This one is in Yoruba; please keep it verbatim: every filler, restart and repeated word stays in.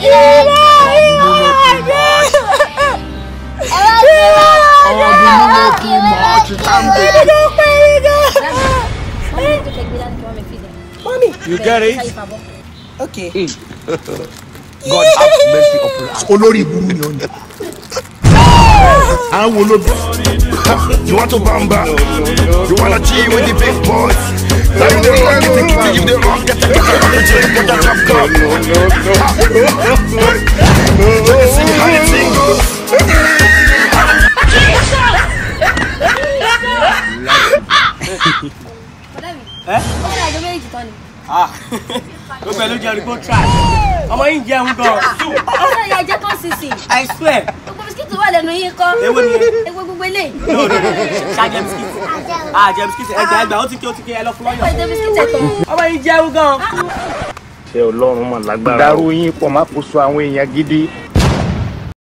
Mommy, you get it? Okay. God have mercy upon us. Olori bumi on. I will not. You want to bamba? You want to chill with the big boys? Now you the wrong, get the you the wrong, get the get the drop cup. No, no, no. See how you sing. Eh? Ah, go below Jerry, go try. Ọmọ yín jẹun gan. Ọ̀sẹ̀ yà jẹ́ kán sísì. I swear. Gbogbo bisikíìtì wà lẹ́nu yín kọ́. Èwo ni? Èwo gbogbo eléyìí. No, no, no. Ṣá jẹ bisikíìtì. Ah, jẹ bisikíìtì. Ẹgbẹ́ ẹgbẹ́ ó ti ké ó ti ké ẹ lọ fún lọ́yọ̀. Ó jẹ bisikíìtì ẹ̀tọ́. Ọmọ yín jẹun gan. Ṣé Ọlọ́run mà lágbára. Dàrú yín pọ̀ má kó so àwọn èèyàn gidi.